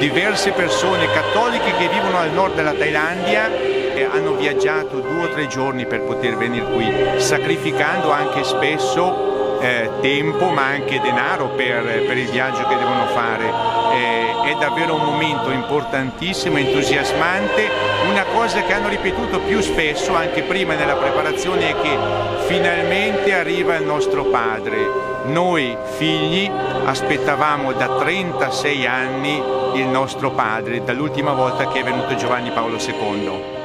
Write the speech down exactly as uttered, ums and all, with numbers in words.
diverse persone cattoliche che vivono al nord della Thailandia e hanno viaggiato due o tre giorni per poter venire qui, sacrificando anche spesso eh, tempo ma anche denaro per, per il viaggio che devono fare. Eh, è davvero un momento importantissimo, entusiasmante. Una cosa che hanno ripetuto più spesso anche prima nella preparazione è che finalmente arriva il nostro Padre. Noi figli aspettavamo da trentasei anni il nostro Padre, dall'ultima volta che è venuto Giovanni Paolo secondo.